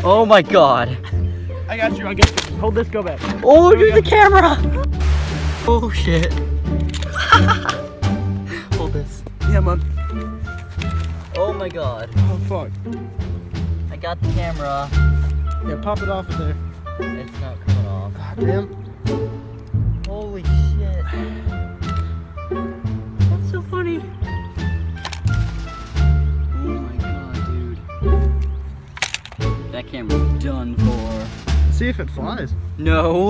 Oh my god. I got you, I got you. Hold this, go back. Oh, you're the camera! Oh shit. Hold this. Yeah, man. Oh my god. Oh, fuck. I got the camera. Yeah, pop it off of there. It's not coming off. God damn. Holy shit. That's so funny. Oh my god, dude. That camera's done for. See if it flies. No.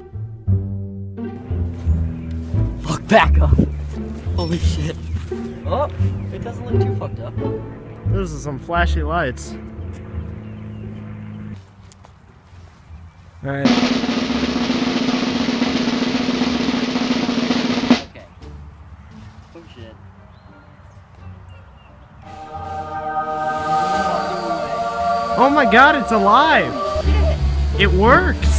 Fuck, back up. Holy shit. Oh, it doesn't look too fucked up. Those are some flashy lights. Alright. Okay. Oh shit. Oh my god, it's alive! It works!